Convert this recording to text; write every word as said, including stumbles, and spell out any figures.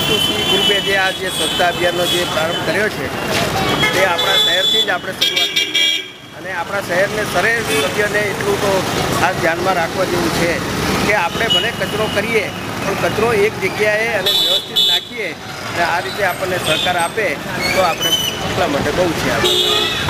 પિન્ટુસિંહ ગ્રુપે જે આ જે સ્વચ્છતા અભિયાનનો જે પ્રારંભ કર્યો છે તે આપણા શહેરથી જ આપણે શરૂઆત કરીએ અને આપણા શહેરને સરેશ સભ્યને એટલું તો ખાસ ધ્યાનમાં રાખવા જેવું છે કે આપણે ભલે કચરો કરીએ પણ કચરો એક જગ્યાએ અને વ્યવસ્થિત નાખીએ અને આ રીતે આપણને સહકાર આપે તો આપણે એટલા માટે બહુ છે આપણે